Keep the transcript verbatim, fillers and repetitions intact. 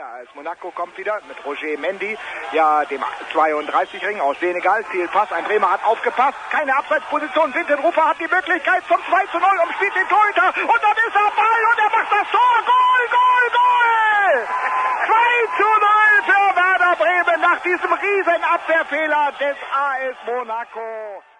Da ist Monaco, kommt wieder mit Roger Mendy, ja, dem zweiunddreißig-Ring aus Senegal. Zielpass, ein Bremer hat aufgepasst. Keine Abseitsposition. Wintenrufer hat die Möglichkeit zum zwei zu null, umspielt den Torhüter. Und dann ist er Ball und er macht das Tor. Goal, Goal, Goal! zwei zu null für Werder Bremen nach diesem riesen Abwehrfehler des A S Monaco.